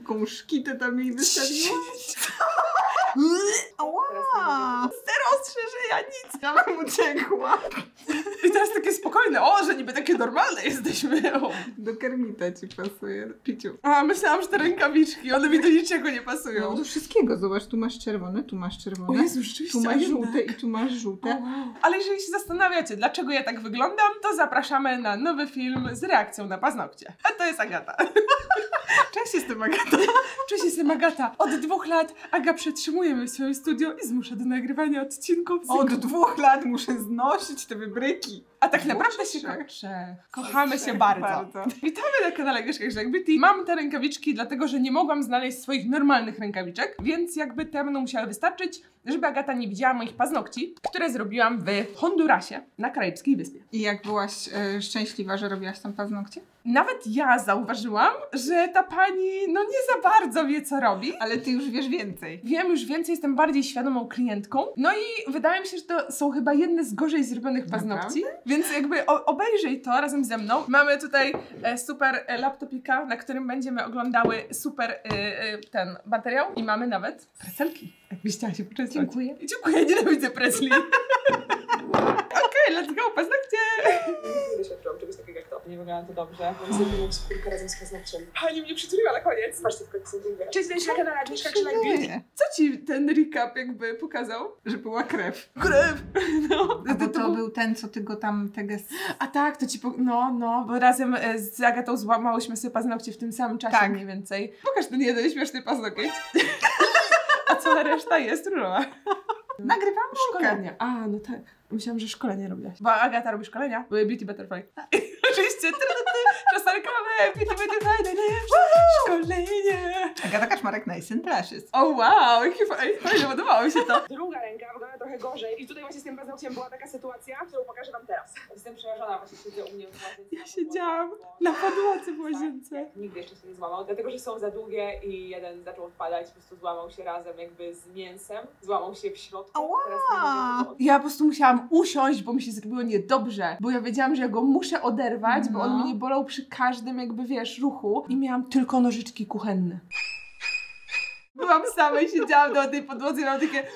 lekką szkitę tam jej wystawiła. Ała! Zero ostrzeżenia, nic! Ja bym uciekła. I teraz takie spokojne, o, że niby takie normalne jesteśmy. O. Do Kermita ci pasuje, Piciu. A, myślałam, że te rękawiczki, one mi do niczego nie pasują. No do wszystkiego, zobacz, tu masz czerwone, tu masz czerwone. O Jezu, rzeczywiście. Tu masz żółte i tu masz żółte. Wow. Ale jeżeli się zastanawiacie, dlaczego ja tak wyglądam, to zapraszamy na nowy film z reakcją na paznokcie. A to jest Agata. Cześć, jestem Agata. Cześć, jestem Agata. Od 2 lat Aga przetrzymuje mnie w swoim studio i zmusza do nagrywania odcinków. Od 2 lat muszę znosić te wybryki. A tak naprawdę się kochamy się bardzo. Witamy na kanale Agnieszka Beauty. Mam te rękawiczki dlatego, że nie mogłam znaleźć swoich normalnych rękawiczek, więc jakby te będą musiały wystarczyć, żeby Agata nie widziała moich paznokci, które zrobiłam w Hondurasie, na Karaibskiej Wyspie. I jak byłaś szczęśliwa, że robiłaś tam paznokcie? Nawet ja zauważyłam, że ta pani no nie za bardzo wie, co robi. Ale ty już wiesz więcej. Wiem już więcej, jestem bardziej świadomą klientką. No i wydaje mi się, że to są chyba jedne z gorzej zrobionych paznokci. Naprawdę? Więc jakby obejrzyj to razem ze mną. Mamy tutaj super laptopika, na którym będziemy oglądały super ten materiał. I mamy nawet precelki, jakbyś chciała się poczęstować. Dziękuję. Dziękuję, nienawidzę pretzli. Okej, let's go, paznokcie! Nie doświadczyłam czegoś takiego jak to. Nie wygląda to dobrze. Mam zrobiłam skórkę razem z paznokciem. Pani mnie przytuliła na koniec. Patrzcie, tylko są długie. Cześć, na kanale Agnieszka Beauty. Co ci ten recap jakby pokazał? Że była krew. Krew! No. A bo to był ten, co ty go tam A tak, to ci no, bo razem z Agatą złamałyśmy sobie paznokcie w tym samym czasie tak. Mniej więcej. Pokaż ten jeden śmieszny paznokieć. A cała reszta jest różowa. Nagrywam szkolenia. A, no tak. Myślałam, że szkolenie robiłaś. Bo Agata robi szkolenia. Były Beauty Butterfly. Oczywiście. Czasarkamy, Beauty Butterfly, najlepsze szkolenie. Agata Kaczmarek, Nice and Lashes. O wow, jakie fajnie, podobało mi się to. Druga ręka wygląda trochę gorzej. I tutaj właśnie z tym paznokciem była taka sytuacja, którą pokażę wam teraz. Jestem przerażona, właśnie siedzę u mnie w łazience. Ja siedziałam na podłodze w łazience. Nigdy jeszcze się nie złamał, dlatego że są za długie i jeden zaczął odpadać, po prostu złamał się razem jakby z mięsem. Złamał się w środku. Ała! Teraz nie mogę go Ja po prostu musiałam usiąść, bo mi się zrobiło niedobrze, bo ja wiedziałam, że ja go muszę oderwać, bo on mnie bolał przy każdym jakby, wiesz, ruchu i miałam tylko nożyczki kuchenne. Byłam sama i siedziałam na tej podłodze i miałam takie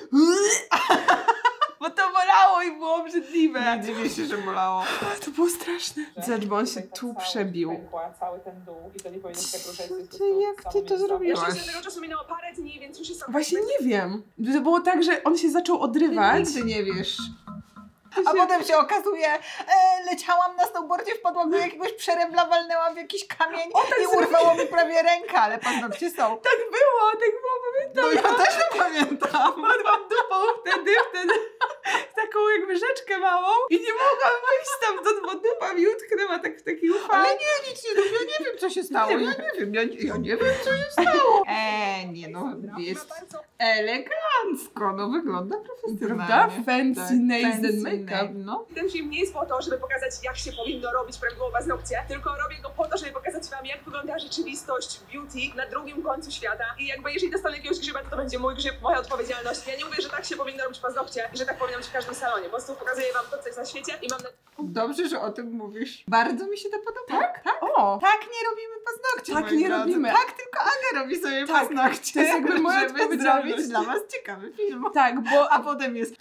bo to bolało i było obrzydliwe. Nie dziwię się, że bolało. To było straszne. Zobacz, bo on się tu przebił. Cały ten dół i to nie powinno się tak ruszać. Jak ty to zrobiłaś? Jeszcze z tego czasu minęło parę dni, więc już jest Właśnie nie wiem. To było tak, że on się zaczął odrywać. Nigdy nie wiesz. A potem się okazuje, leciałam na snowboardzie, wpadłam do jakiegoś przerębla, walnęłam w jakiś kamień i urwało mi prawie rękę, ale paznokcie są. Tak było, pamiętam. No ja też to pamiętam. Padłam dupą wtedy taką jakby rzeczkę małą i nie mogłam wyjść stamtąd, bo dupa mi utknęła tak w taki ufał. Ale nie, nic nie robię, ja nie wiem, co się stało. Ja nie wiem, co się stało. Nie no, jest elegancko, no wygląda profesjonalnie. Prawda? Fancy Tak, nails fancy and make-up. No. Ten film nie jest po to, żeby pokazać, jak się powinno robić prawidłowo paznokcie, tylko robię go po to, żeby pokazać wam, jak wygląda rzeczywistość beauty na drugim końcu świata. I jakby jeżeli dostanę jakiegoś grzyba, to będzie mój grzyb, moja odpowiedzialność. Ja nie mówię, że tak się powinno robić paznokcie i że tak powinno być w każdym salonie. Po prostu pokazuję wam to, co jest na świecie i mam Dobrze, że o tym mówisz. Bardzo mi się to podoba. Tak? O! Tak nie robimy paznokci, Tak moi nie drodzy. robimy. Tak, tylko Aga robi sobie Tak, paznokcie. to jest jakby moja żeby odpowiedzialność. zrobić dla was ciekawy film. Tak, bo... A potem jest...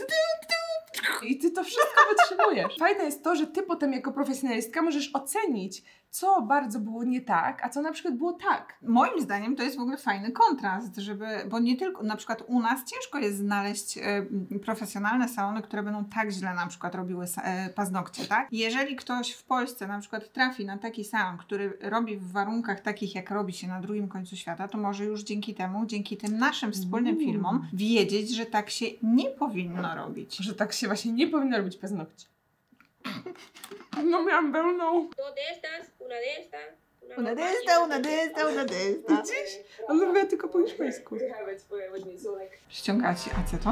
I ty to wszystko wytrzymujesz. Fajne jest to, że ty potem jako profesjonalistka możesz ocenić, co bardzo było nie tak, a co na przykład było tak. Moim zdaniem to jest w ogóle fajny kontrast, bo nie tylko, na przykład u nas ciężko jest znaleźć profesjonalne salony, które będą tak źle na przykład robiły paznokcie, tak? Jeżeli ktoś w Polsce na przykład trafi na taki salon, który robi w warunkach takich, jak robi się na drugim końcu świata, to może już dzięki tym naszym wspólnym filmom wiedzieć, że tak się nie powinno robić. Że tak się właśnie nie powinno robić paznokci. No miałam pełną. Una de esta. Widzisz? On mówiła tylko po hiszpańsku. Ściąga ci aceton?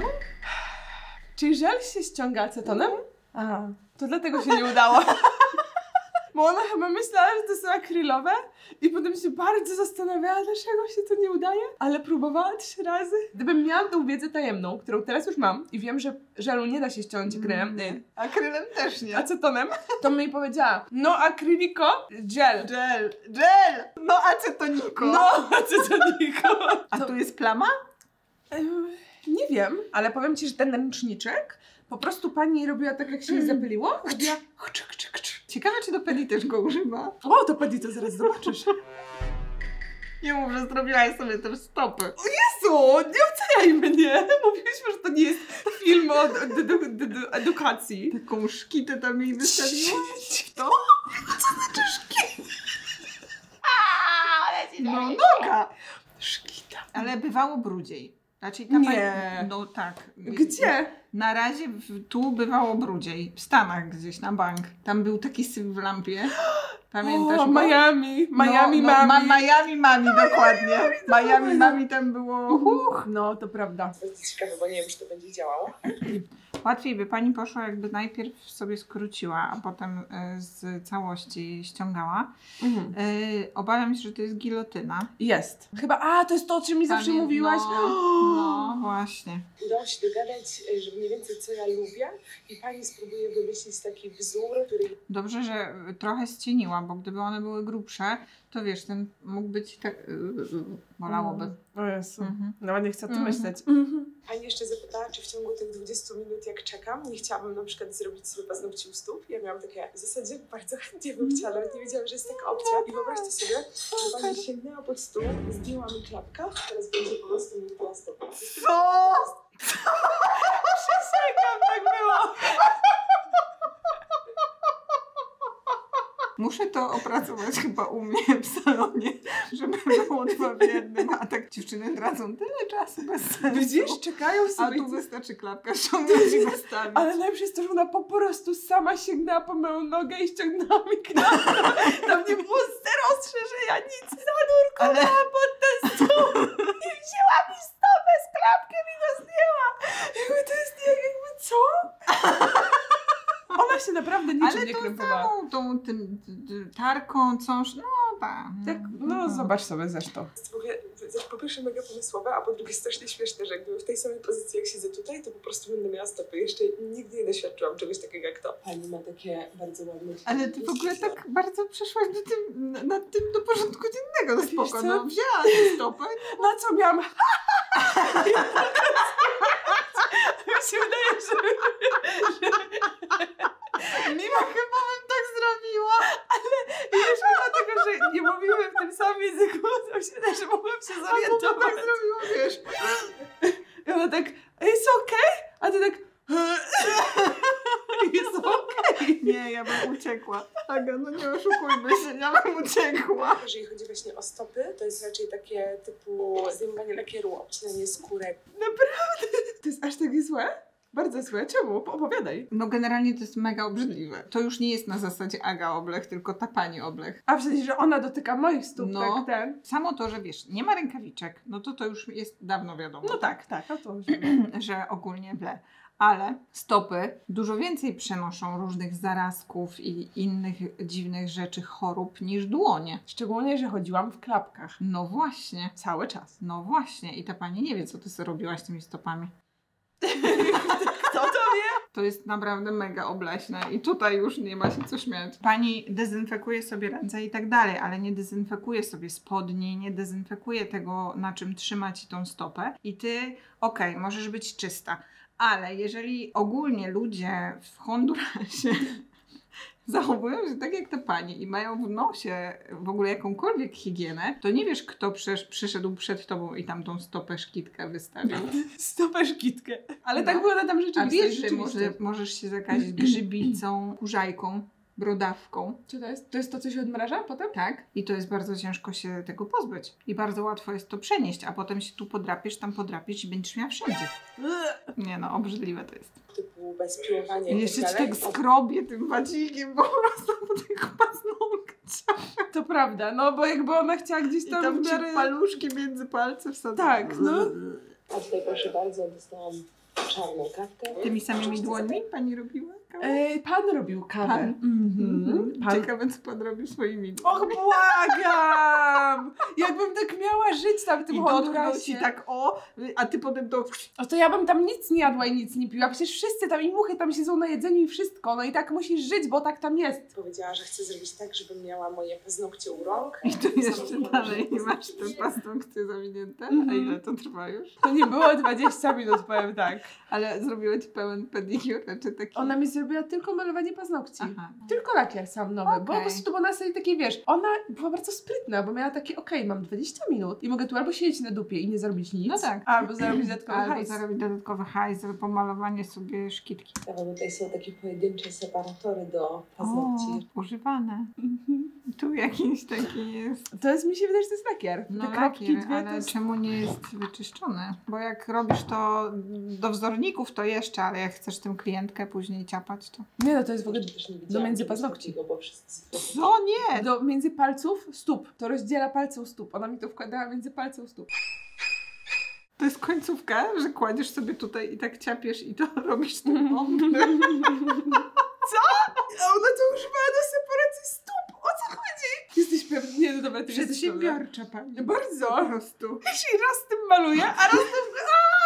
Czyli żel się ściąga acetonem? A, to dlatego się nie udało. Bo ona chyba myślała, że to są akrylowe i potem się bardzo zastanawiała, dlaczego się to nie udaje, ale próbowała 3 razy. Gdybym miała tą wiedzę tajemną, którą teraz już mam i wiem, że żelu nie da się ściąć akrylem, Akrylem też nie. acetonem, to mi powiedziała, no akryliko, gel. Gel! No acetoniko. No acetoniko. A tu jest plama? Nie wiem, ale powiem ci, że ten ręczniczek po prostu pani robiła tak, jak się jej zapyliło. Robiła Ciekawe, czy do pedi też go używa. O, to Pedi, to zaraz zobaczysz. Nie mów, że zrobiłaś sobie te stopy. Jezu, nie oceniaj mnie. Mówiliśmy, że to nie jest film o edukacji. Taką szkitę tam jej wystawiłaś. To? Co znaczy szkit? No noga. Szkita. Ale bywało brudziej. Znaczy tam Nie. No tak. Gdzie? Na razie tu bywało brudziej. W Stanach gdzieś na bank. Tam był taki syf w lampie. Pamiętasz O, go? Miami. Miami no, Mami. Miami Mami, dokładnie. Miami Mami tam było. No, to prawda. To jest ciekawe, bo nie wiem, czy to będzie działało. Łatwiej by pani poszła, jakby najpierw sobie skróciła, a potem z całości ściągała. Obawiam się, że to jest gilotyna. Jest. Chyba, to jest to, o czym mi zawsze mówiłaś. No, właśnie. Udało się dogadać, że mniej więcej co ja lubię i pani spróbuje wymyślić taki wzór, który... Dobrze, że trochę ścieniła, bo gdyby one były grubsze, to wiesz, ten mógł być tak... bolałoby. O Jezu. Nawet nie chcę tu myśleć. Pani jeszcze zapytała, czy w ciągu tych 20 minut, jak czekam, nie chciałabym na przykład zrobić sobie paznokci u stóp. Ja miałam takie, w zasadzie bardzo chętnie bym chciała, nawet nie wiedziałam, że jest taka opcja. I wyobraźcie sobie, że pani sięgnęła pod stół, zdjęła mi klapkę, teraz będzie po prostu mi była stopa. Co? Przysięgam, tak było. Muszę to opracować chyba u mnie w salonie, żeby było 2 w 1, a tak dziewczyny tracą tyle czasu bez sensu. Widzisz, czekają A sobie. tu wystarczy klapka ściągnąć i wystawić. Ale najlepsze jest to, że ona po prostu sama sięgnęła po moją nogę i ściągnęła mi klapkę. Tam nie było zero ostrzeżenia, nic, zanurkowała pod ten stół i wzięła mi stopę z klapkiem i go zdjęła. Jakby to jest jakby co? Ona się naprawdę niczym ale nie tą krępowała. samą, tarką, cąż, no tak. Tak, no zobacz sobie zresztą. Jest w ogóle, po pierwsze mega pomysłowe, a po drugie strasznie śmieszne, że jakby w tej samej pozycji jak siedzę tutaj, to po prostu będę miała stopy. Jeszcze nigdy nie doświadczyłam czegoś takiego jak to. Pani ma takie bardzo ładne... Ale ty w ogóle tak bardzo przeszłaś nad tym do porządku dziennego. No spoko, co? no wzięła tę stopę. Na co miałam? Mi się wydaje, że... Mimo chyba bym tak zrobiła. I jeszcze dlatego, że nie mówimy w tym samym języku, to się wydaje, że mogłam się Tak zorientować. zrobiła, wiesz. I ona tak, jest okej? A ty tak, jest okej. Nie, ja bym uciekła. Aga, no nie oszukujmy się, ja bym uciekła. Jeżeli chodzi właśnie o stopy, to jest raczej takie typu zdejmowanie lakieru, obcinanie skórek. Naprawdę? To jest aż takie złe? Bardzo złe. Czemu? Opowiadaj. No generalnie to jest mega obrzydliwe. To już nie jest na zasadzie Aga Oblech, tylko ta pani Oblech. A w sensie, że ona dotyka moich stóp, No. tak ten? Samo to, że wiesz, nie ma rękawiczek, no to już jest dawno wiadomo. No tak, a to już Że ogólnie ble. Ale stopy dużo więcej przenoszą różnych zarazków i innych dziwnych rzeczy, chorób niż dłonie. Szczególnie, że chodziłam w klapkach. No właśnie. Cały czas. No właśnie. I ta pani nie wie, co ty sobie robiłaś z tymi stopami. Kto to wie? To jest naprawdę mega obleśne i tutaj już nie ma się co śmiać. Pani dezynfekuje sobie ręce i tak dalej, ale nie dezynfekuje sobie spodni, nie dezynfekuje tego, na czym trzyma ci tą stopę i ty, okej, możesz być czysta, ale jeżeli ogólnie ludzie w Hondurasie zachowują się tak jak ta pani i mają w nosie w ogóle jakąkolwiek higienę, to nie wiesz, kto przyszedł przed tobą i tam tą stopę szkitkę wystawił. Stopę szkitkę. Ale No. tak było na tam A rzeczywistość. wiesz, że możesz się zakazić grzybicą, kurzajką, brodawką. Co to jest? To jest to, co się odmraża potem? Tak? I to jest bardzo ciężko się tego pozbyć. I bardzo łatwo jest to przenieść, a potem się tu podrapiesz, tam podrapiesz i będziesz miała wszędzie. Nie no, obrzydliwe to jest. Typu bez piłowania I i jeszcze tak ci dalej. tak skrobię tym wacikiem po prostu po tych paznokciach. To prawda, no bo jakby ona chciała gdzieś I tam, tam w miarę... ci paluszki między palce wsadzą. Tak, no. A tutaj proszę bardzo, dostałam czarną kawkę. Tymi samymi dłońmi pani robiła? Pan robił kawę. Pan. Ciekawe, co pan robił swoimi. Och, błagam! Jakbym tak miała żyć tam w tym Hondurasie. I tak a ty potem to... O to ja bym tam nic nie jadła i nic nie piła. Przecież wszyscy tam i muchy tam siedzą na jedzeniu i wszystko. No i tak musisz żyć, bo tak tam jest. Powiedziała, że chce zrobić tak, żebym miała moje paznokcie u rąk. I to jeszcze dalej nie masz te paznokcie zawinięte? A ile to trwa już? To nie było 20 minut, powiem tak. Ale zrobiła ci pełen pedicure, czy taki... Ona mi zrobiła tylko malowanie paznokci. Aha. Tylko lakier sam nowy. Bo po prostu to była na zasadzie takiej, wiesz, ona była bardzo sprytna, bo miała takie, mam 20 minut i mogę tu albo siedzieć na dupie i nie zrobić nic, no tak. albo zarobić dodatkowy hajs. Albo zarobić dodatkowy hajs, pomalowanie sobie szkitki. Ja, bo tutaj są takie pojedyncze separatory do paznokci. Używane. Tu jakiś taki jest. To jest, mi się wydaje, że to jest lakier. No te kropki lakier, dwie, ale jest... czemu nie jest wyczyszczony? Bo jak robisz to do wzorników, to jeszcze, ale jak chcesz tym klientkę później ciapać, to... Nie, no to jest w ogóle do między paznokci. Co? Nie! Do między palców stóp. To rozdziela palce u stóp. Ona mi to wkładała między palce u stóp. To jest końcówka, że kładziesz sobie tutaj i tak ciapiesz i to robisz tym mądrze. Co? A ona to używała do separacji stóp. O co chodzi? Jesteś pewnie... Nie, no dobra, ty jesteś Przedsiębiorcza pani. Bardzo. Po prostu. Jeśli raz tym maluję, a raz tym...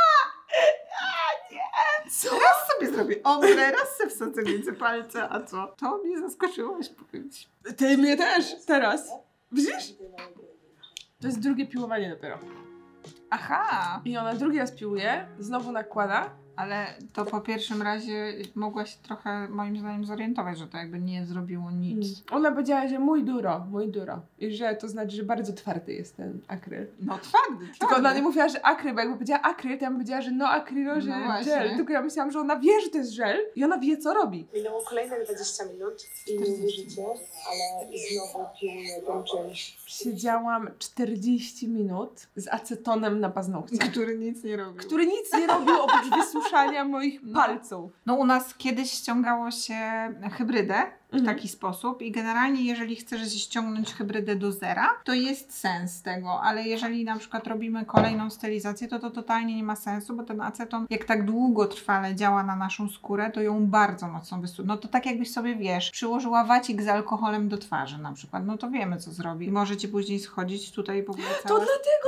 Nie! Co? Raz sobie zrobię ombre, raz sobie wsadzę między palce, a co? To mnie zaskoczyłaś, powiem ci. Ty mnie też. Teraz. Widzisz? To jest drugie piłowanie dopiero. Aha! I ona drugi raz piłuje, znowu nakłada. Ale to po pierwszym razie mogła się trochę, moim zdaniem, zorientować, że to jakby nie zrobiło nic. Ona powiedziała, że mój duro. I że to znaczy, że bardzo twardy jest ten akryl. No twardy. Tylko ona nie mówiła, że akryl, bo jakby powiedziała akryl, to ja bym powiedziała, że akrylo, że żel. Tylko ja myślałam, że ona wie, że to jest żel i ona wie, co robi. Minęło kolejne 20 minut i nie wierzycie, ale znowu piłuję tym czymś. Siedziałam 40 minut z acetonem na paznokcie. Który nic nie robił. Który nic nie robił oprócz wysuszania moich palców. No u nas kiedyś ściągało się hybrydę w taki sposób i generalnie jeżeli chcesz ściągnąć hybrydę do zera, to jest sens tego, ale jeżeli na przykład robimy kolejną stylizację, to totalnie nie ma sensu, bo ten aceton jak tak długotrwale działa na naszą skórę, to ją bardzo mocno No to tak jakbyś sobie, wiesz, przyłożyła wacik z alkoholem do twarzy na przykład, no to wiemy co zrobi. Może ci później schodzić tutaj w ogóle całe... To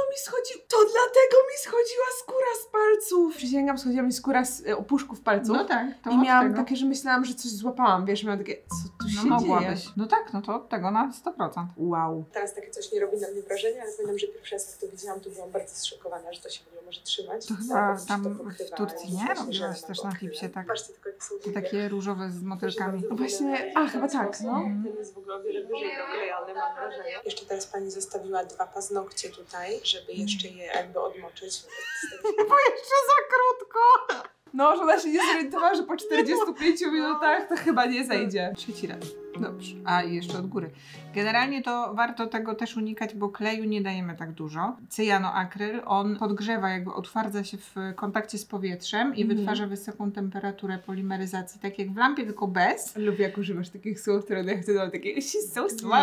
dlatego mi schodziła skóra z palców. Przysięgam, schodziła mi skóra z opuszków palców. No tak. To i miałam takie, że myślałam, że coś złapałam, wiesz, miałam takie, co tu się mogłabyś. dzieje? No tak, no to od tego na 100%. Wow. Teraz takie coś nie robi na mnie wrażenia, ale pamiętam, że pierwszy raz jak to widziałam, to byłam bardzo zszokowana, że to się nie może trzymać. To chyba tam w Turcji, nie? Robiłaś też na klipsie tak. Patrzcie, tylko jakie są takie różowe z motylkami. Właśnie, chyba tak, no. Ten jest w ogóle o wiele wyżej doklejony, mam wrażenie. Jeszcze teraz pani zostawiła 2 paznokcie tutaj, żeby jeszcze je jakby odmoczyć. Bo jeszcze za krótko! No, że ona się nie zorientowała, że po 45 minutach to chyba nie zejdzie. Trzeci raz. Dobrze. A i jeszcze od góry. Generalnie to warto tego też unikać, bo kleju nie dajemy tak dużo. Cyjanoakryl, on podgrzewa, jakby utwardza się w kontakcie z powietrzem i wytwarza wysoką temperaturę polimeryzacji, tak jak w lampie, tylko bez. Lubię, jak używasz takich słów, które ja chcę dać takie she's so smart.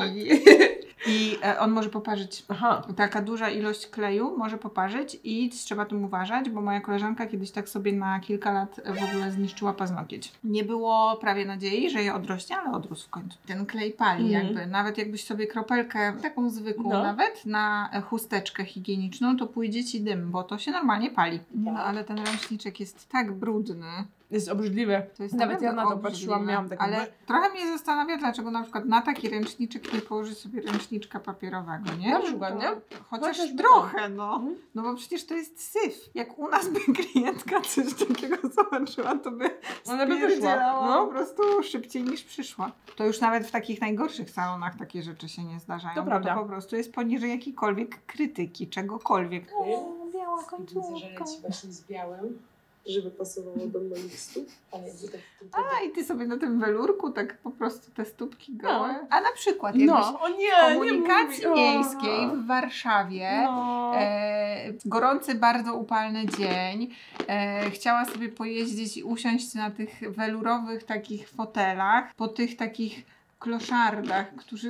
I on może poparzyć. Aha. Taka duża ilość kleju może poparzyć i trzeba tym uważać, bo moja koleżanka kiedyś tak sobie na kilka lat w ogóle zniszczyła paznokieć. Nie było prawie nadziei, że je odrośnie, ale odrósł w końcu. Ten klej pali jakby. Nawet jakbyś sobie kropelkę, taką zwykłą nawet, na chusteczkę higieniczną, to pójdzie ci dym, bo to się normalnie pali. No ale ten ręczniczek jest tak brudny. Jest obrzydliwe. To jest nawet ja na to patrzyłam, miałam takie... Ale trochę mnie zastanawia, dlaczego na przykład na taki ręczniczek nie położyć sobie ręczniczka papierowego, nie? Na przykład, nie? Chociaż trochę, no. No bo przecież to jest syf. Jak u nas by klientka coś takiego zobaczyła, to by spierdzielała po prostu szybciej niż przyszła. To już nawet w takich najgorszych salonach takie rzeczy się nie zdarzają. To prawda. To po prostu jest poniżej jakiejkolwiek krytyki, czegokolwiek. Biała końcówka. Widzę, że leci właśnie z białym, żeby pasowało do moich stóp. Ale jakby tak i ty sobie na tym welurku tak po prostu te stópki gołe. A na przykład jakbyś w komunikacji miejskiej w Warszawie, gorący, bardzo upalny dzień, chciała sobie pojeździć i usiąść na tych welurowych takich fotelach, po tych takich kloszardach, którzy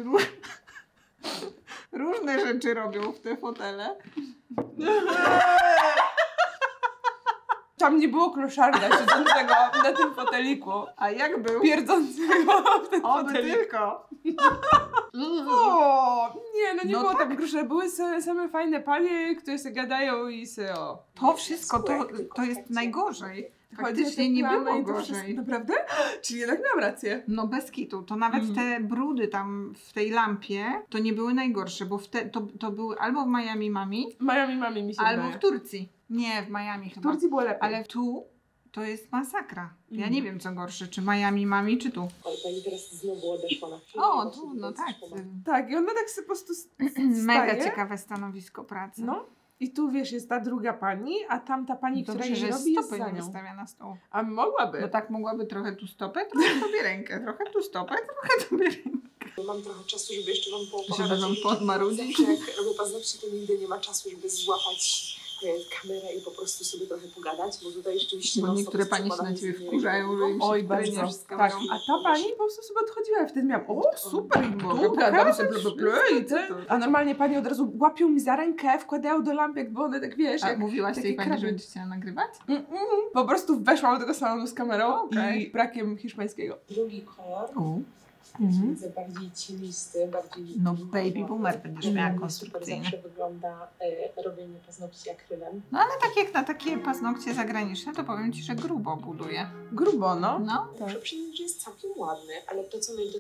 różne rzeczy robią w te fotele. Tam nie było kloszarda siedzącego na tym foteliku. A jak był? Pierdzącego w ten Oby fotelik. tylko. O, nie, no nie No było tak. tam grusze. Były same fajne panie, które się gadają i se o. To wszystko, to jest najgorzej. Faktycznie nie było gorzej. Naprawdę? Czyli jednak miałam rację. No bez kitu. To nawet te brudy tam w tej lampie to nie były najgorsze, bo to były albo w Miami Mami, Miami mi się albo wydaje. w Turcji. Nie, w Miami W chyba. Turcji było lepiej. Ale tu to jest masakra. Ja nie wiem co gorsze, czy Miami Mami, czy tu. Ale pani teraz znowu odeszła na chwilę. O, tu, no tak. Tak, i ona tak sobie po prostu Mega staje. ciekawe stanowisko pracy. No. I tu wiesz, jest ta druga pani, a tamta pani, która Dobrze, jej że robi, jest stopy za nie nią. wystawia na stół. A mogłaby. Bo tak mogłaby trochę tu stopę, trochę tobie rękę, trochę tu stopę, trochę tobie rękę. Mam trochę czasu, żeby jeszcze wam Żeby poopowiadać. wam podmarudzić. Zawsze jak robię paznokcie, to nigdy nie ma czasu, żeby złapać kamerę i po prostu sobie trochę pogadać, bo tutaj rzeczywiście... Bo non-stop niektóre jest panie się przekładane na ciebie z innymi wkurzają, że im się Oj, trener bardzo. z Tak, kamerą. a ta pani po prostu sobie odchodziła i wtedy miałam, o super, i Mogę tu gadam pokazać sobie i te. A normalnie pani od razu łapią mi za rękę, wkładają do lampek, bo one tak wiesz, A jak mówiłaś takie tej pani, kraby. że będzie chciała nagrywać? Po prostu weszłam do tego salonu z kamerą Okej. i brakiem hiszpańskiego. Drugi kolor, widzę bardziej cienisty, bardziej... No baby boomer będziesz miała Super konstrukcyjne. zawsze wygląda robienie paznokci akrylem. No ale tak jak na takie paznokcie zagraniczne, to powiem ci, że grubo buduje. Grubo, no. No. Muszę przyznać, że jest całkiem ładny, ale to co mnie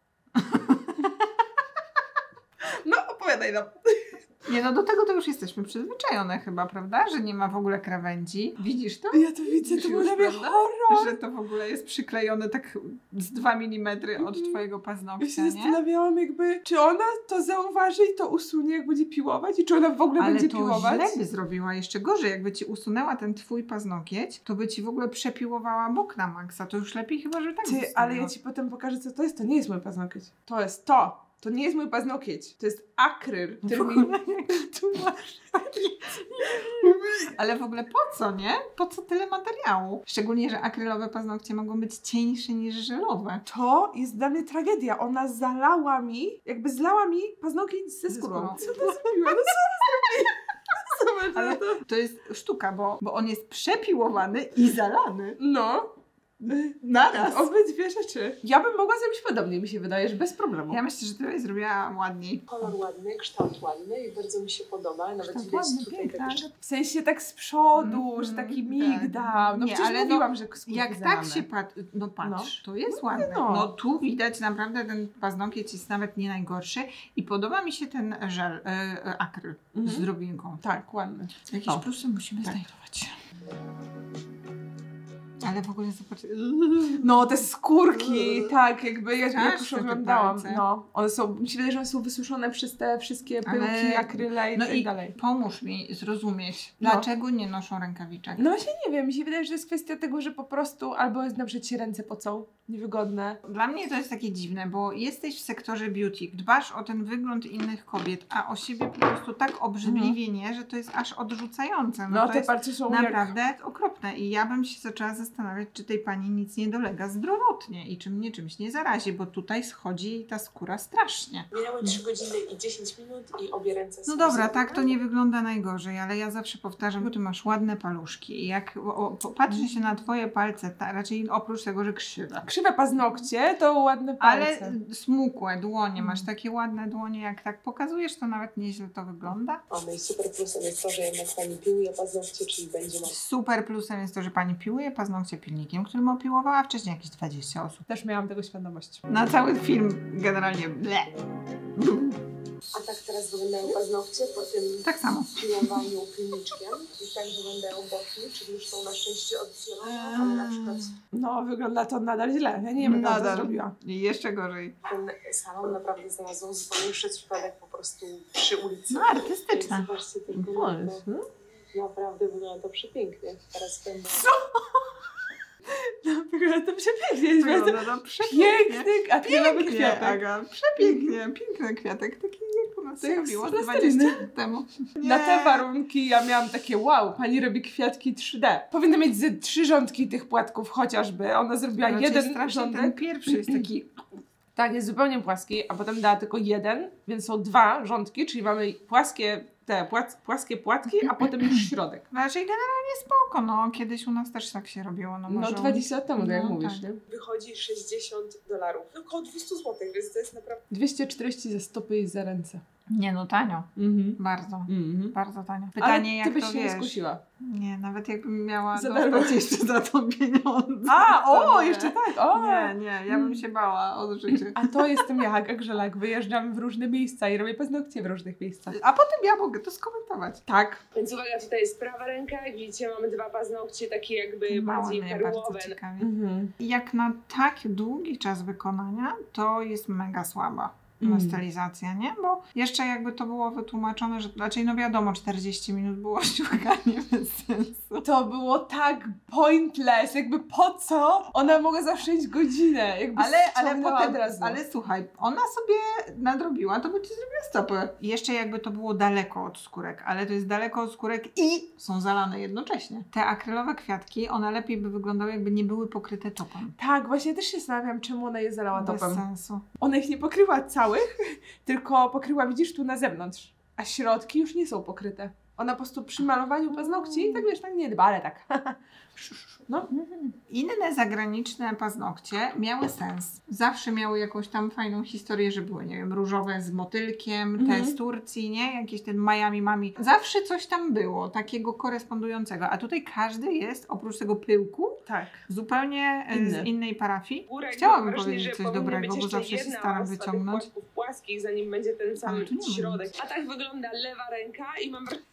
No, opowiadaj nam. Nie no, do tego to już jesteśmy przyzwyczajone chyba, prawda? Że nie ma w ogóle krawędzi. Widzisz to? Ja to widzę, to był Już, dla mnie prawda? horror. Że to w ogóle jest przyklejone tak z 2 mm od twojego Ja się paznokcia, nie? zastanawiałam jakby, czy ona to zauważy i to usunie, jak będzie piłować i czy ona w ogóle Ale będzie to piłować. źle by zrobiła, jeszcze gorzej, jakby ci usunęła ten twój paznokieć, to by ci w ogóle przepiłowała bok na maksa, to już lepiej chyba, że tak Ty, zostawiła. ale ja ci potem pokażę, co to jest. To nie jest mój paznokieć. To jest to. To nie jest mój paznokieć. To jest akryl, który mi... Tu masz. Ale w ogóle po co, nie? Po co tyle materiału? Szczególnie, że akrylowe paznokcie mogą być cieńsze niż żelowe. To jest dla mnie tragedia. Ona zalała mi, jakby zlała mi paznokieć ze skórą. skórą. Co to zrobiła? No co ona zrobiła? Ale to jest sztuka, bo on jest przepiłowany i zalany. No. Naraz. Obydwie rzeczy. Ja bym mogła zrobić podobnie, mi się wydaje, że bez problemu. Ja myślę, że ty byś zrobiła ładniej. kolor ładny, kształt ładny i bardzo mi się podoba. Nawet Kształt widać ładny, tutaj tak. takie W sensie tak z przodu, że taki migdał. No Nie, przecież ale mówiłam, że skórki Jak zalane. tak się patrzy, no patrz, to jest No, ładne. no. No tu widać naprawdę ten paznokieć jest nawet nie najgorszy i podoba mi się ten żel, akryl z drobinką. Tak, ładny. Jakieś O. plusy musimy znajdować. Ale w ogóle zobacz. No, te skórki, tak, jakby jak już Straszne te oglądałam. palce. No, one są, mi się wydaje, że one są wysuszone przez te wszystkie pyłki, Ale- akryle i No tak i dalej. pomóż mi zrozumieć, No. dlaczego nie noszą rękawiczek. No właśnie nie wiem, mi się wydaje, że jest kwestia tego, że po prostu albo na przykład się ręce pocą, niewygodne. Dla mnie to jest takie dziwne, bo jesteś w sektorze beauty, dbasz o ten wygląd innych kobiet, a o siebie po prostu tak obrzydliwie nie, że to jest aż odrzucające. No, to te jest palce są jak... naprawdę okropne i ja bym się zaczęła zastanawiać, czy tej pani nic nie dolega zdrowotnie i czy mnie czymś nie zarazi, bo tutaj schodzi jej ta skóra strasznie. Minęły 3 godziny i 10 minut i obie ręce są No dobra, zrobione. tak to nie wygląda najgorzej, ale ja zawsze powtarzam, że ty masz ładne paluszki i jak patrzy się na twoje palce, raczej oprócz tego, że krzywe. Krzywe paznokcie to ładne palce. Ale smukłe dłonie, masz takie ładne dłonie, jak tak pokazujesz, to nawet nieźle to wygląda. No i super plusem jest to, że jednak pani piłuje paznokcie, czyli będzie ma Super plusem jest to, że pani piłuje paznokcie pilnikiem, którym opiłowała wcześniej jakieś 20 osób. Też miałam tego świadomość. Na cały film generalnie ble. A tak teraz wyglądają paznokcie po tym Tak samo. piłowaniu pilniczkiem i tak wyglądają boki, czyli już są na szczęście oddzielone, ale na przykład No, wygląda to nadal źle. Ja nie wiem, jak ona to Nadal. zrobiła. I jeszcze gorzej. ten salon naprawdę znalazłam zupełnie przez przypadek po prostu przy ulicy. No artystyczne. Zobaczcie tylko No, na to. Naprawdę wygląda to przepięknie. Teraz będę... No, wygląda to przepięknie. Wygląda to przepięknie. Piękny akrylowy Pięknie, kwiatek. Aga, przepięknie. Piękny kwiatek, taki jak u nas To jak robiło z 20 plasteliny. lat temu. Na te warunki ja miałam takie wow, pani robi kwiatki 3D. Powinna mieć ze 3 rządki tych płatków chociażby. Ona zrobiła Raczej jeden strasznie ten rządek. pierwszy jest taki Tak, jest zupełnie płaski, a potem dała tylko jeden, więc są 2 rządki, czyli mamy płaskie płaskie płatki, a potem już środek. Znaczy generalnie spoko, no. Kiedyś u nas też tak się robiło. No, może 20 lat temu, tak jak mówisz, tak. nie? Wychodzi $60. Około 200 zł, więc to jest naprawdę... 240 za stopy i za ręce. Nie no, tanio. Bardzo. Bardzo tanio. Pytanie, ale jak ty byś to się wiesz? nie skusiła. Nie, nawet jakbym miała Za dostać darmo. jeszcze za to pieniądze. A, nie. jeszcze tak, o! Nie, ja bym się bała o życie. A to jestem ja, jak Grzelak. Wyjeżdżam w różne miejsca i robię paznokcie w różnych miejscach. A potem ja mogę to skomentować. Tak. Więc uwaga, tutaj jest prawa ręka, jak widzicie mamy 2 paznokcie takie jakby bardziej mnie bardzo perłowe. ciekawie. Jak na tak długi czas wykonania, to jest mega słaba. Stylizacja, nie? Bo jeszcze jakby to było wytłumaczone, że raczej no wiadomo, 40 minut było ściąganie bez sensu. To było tak pointless, jakby po co ona mogła zawsze godzinę, jakby Ale potem, od razu. ale słuchaj, ona sobie nadrobiła, to by ci zrobiła stopy. I jeszcze jakby to było daleko od skórek, ale to jest daleko od skórek i są zalane jednocześnie. Te akrylowe kwiatki, one lepiej by wyglądały, jakby nie były pokryte topem. Tak, właśnie też się zastanawiam, czemu ona je zalała Bez topem. sensu. Ona ich nie pokryła całych, tylko pokryła, widzisz, tu na zewnątrz. A środki już nie są pokryte. Ona po prostu przy malowaniu paznokci, tak wiesz, tak nie dba, ale tak. No. Inne zagraniczne paznokcie miały sens. Zawsze miały jakąś tam fajną historię, że były, nie wiem, różowe z motylkiem, te z Turcji, nie? Jakieś ten Miami Mami. Zawsze coś tam było, takiego korespondującego. A tutaj każdy jest, oprócz tego pyłku, Tak. zupełnie z innej parafii. Górek, Chciałabym mam wrażenie, powiedzieć że coś powinna dobrego, być bo jeszcze zawsze się jedna staram warstwa tych wyciągnąć. płatków płaskich, zanim będzie ten sam Ale tu nie ma środek. nic. A tak wygląda lewa ręka i mam wrażenie,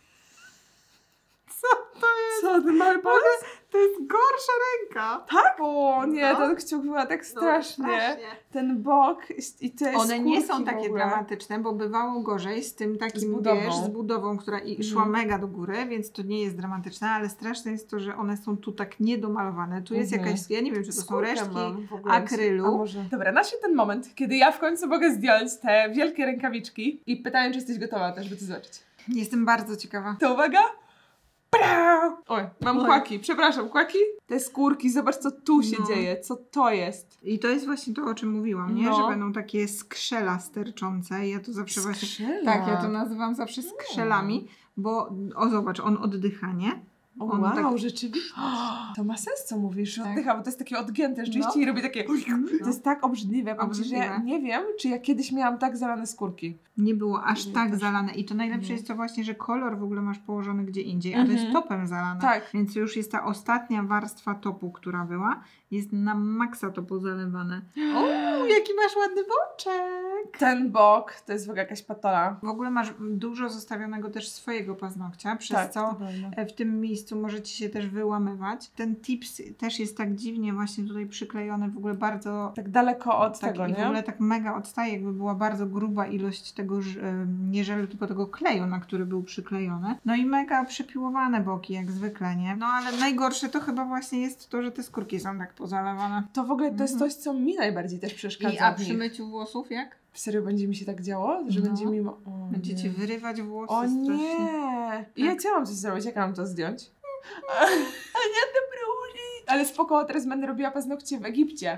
Co to jest? Co, ten mały palec? To jest gorsza ręka. Tak? O nie, No. ten kciuk była tak strasznie. strasznie. Ten bok i te One nie są skórki w takie ogóle. dramatyczne, bo bywało gorzej z tym takim, Z budową. wiesz, z budową, która szła mega do góry, więc to nie jest dramatyczne, ale straszne jest to, że one są tu tak niedomalowane. Tu jest jakaś, ja nie wiem, czy to są Skórkę resztki mam w ogóle. akrylu. A może. Dobra, nadszedł ten moment, kiedy ja w końcu mogę zdjąć te wielkie rękawiczki i pytanie, czy jesteś gotowa też, by to zobaczyć. Jestem bardzo ciekawa. To uwaga! Pra! Oj, mam Oj. kłaki, przepraszam, kłaki? Te skórki, zobacz co tu się dzieje, co to jest. I to jest właśnie to, o czym mówiłam, nie? No. Że będą takie skrzela sterczące. Ja to zawsze właśnie... Skrzela. Tak, ja to nazywam zawsze skrzelami, bo o zobacz, on oddycha, nie? O, On wow, tak- rzeczywiście. To ma sens, co mówisz, że Tak. oddycha, bo to jest takie odgięte rzeczywiście No. i robi takie... To jest tak obrzydliwe, powiem ci, że ja Obrzydliwe. nie wiem, czy ja kiedyś miałam tak zalane skórki. Nie było aż Nie, tak też zalane. I to najlepsze nie. jest to właśnie, że kolor w ogóle masz położony gdzie indziej, a to jest topem zalane. Tak. Więc już jest ta ostatnia warstwa topu, która była, jest na maksa to pozalewane. O, jaki masz ładny boczek! Ten bok, to jest w ogóle jakaś patola. W ogóle masz dużo zostawionego też swojego paznokcia, przez Tak, co to prawda. w tym miejscu może ci się też wyłamywać. Ten tips też jest tak dziwnie właśnie tutaj przyklejony, w ogóle bardzo... Tak daleko od Tak, tego, i w nie? ogóle tak mega odstaje, jakby była bardzo gruba ilość tego, nie żelu, tylko tego kleju, na który był przyklejony. No i mega przypiłowane boki, jak zwykle, nie? No ale najgorsze to chyba właśnie jest to, że te skórki są tak pozalewane. To w ogóle to jest coś, co mi najbardziej też przeszkadza. A w nich. przy myciu włosów jak? W serio będzie mi się tak działo? Że No. będzie mi... O, Będziecie nie. wyrywać włosy O strasznie. nie! I ja co mam coś zrobić? Jak mam to zdjąć? A nie te bruni! Ale spoko, teraz będę robiła paznokcie w Egipcie.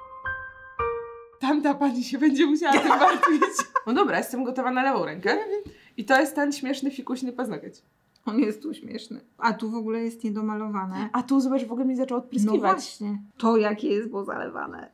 Tamta pani się będzie musiała tym martwić. No dobra, jestem gotowa na lewą rękę. I to jest ten śmieszny, fikuśny paznokieć. On jest tu śmieszny. A tu w ogóle jest niedomalowane. A tu zobacz, w ogóle mi zaczął No odpryskiwać. właśnie. To jakie jest pozalewane.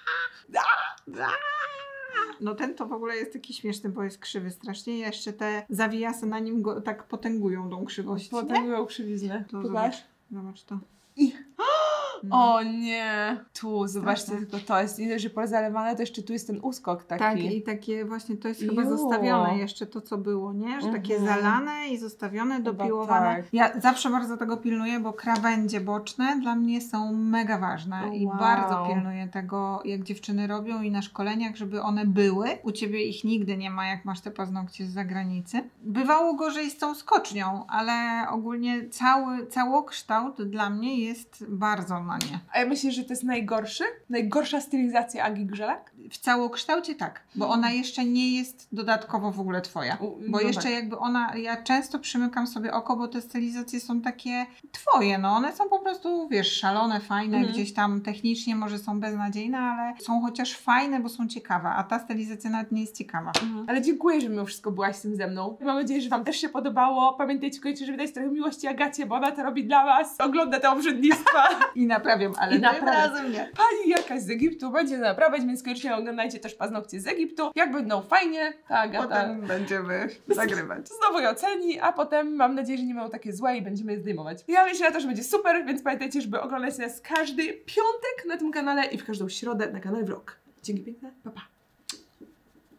No ten to w ogóle jest taki śmieszny, bo jest krzywy strasznie. Jeszcze te zawijasy na nim go tak potęgują tą krzywość. nie? Potęgują krzywiznę. To Pokaż. Zobacz to. O nie! Tu, zobaczcie, Straszne. tylko to jest, nie dość, że pozalewane, to jeszcze tu jest ten uskok taki. Tak, i takie właśnie to jest chyba Jo. zostawione jeszcze to, co było, nie? Że takie zalane i zostawione, Chyba dopiłowane. tak. Ja zawsze bardzo tego pilnuję, bo krawędzie boczne dla mnie są mega ważne O, i wow. bardzo pilnuję tego, jak dziewczyny robią i na szkoleniach, żeby one były. U Ciebie ich nigdy nie ma, jak masz te paznokcie z zagranicy. Bywało gorzej z tą skocznią, ale ogólnie całokształt dla mnie jest bardzo ona nie. A ja myślę, że to jest najgorsza stylizacja Agi Grzelak? W całokształcie tak, bo ona jeszcze nie jest dodatkowo w ogóle twoja. Bo jeszcze jakby ona, ja często przymykam sobie oko, bo te stylizacje są takie twoje, no one są po prostu, wiesz, szalone, fajne, gdzieś tam technicznie może są beznadziejne, ale są chociaż fajne, bo są ciekawe, a ta stylizacja nawet nie jest ciekawa. Ale dziękuję, że mimo wszystko byłaś z tym ze mną. Mam nadzieję, że wam też się podobało. Pamiętajcie, koniecznie, żeby dać trochę miłości Agacie, bo ona to robi dla was. Ogląda te obrzydlistwa. I naprawiam, ale tym razem nie. Pani jakaś z Egiptu będzie naprawiać, więc koniecznie oglądajcie też paznokcie z Egiptu. Jak będą fajnie, ta Agata potem będziemy nagrywać. Znowu je oceni, a potem mam nadzieję, że nie będą takie złe i będziemy je zdejmować. Ja myślę, że będzie super, więc pamiętajcie, żeby oglądać nas każdy piątek na tym kanale i w każdą środę na kanale Vlog. Dzięki piękne, pa pa!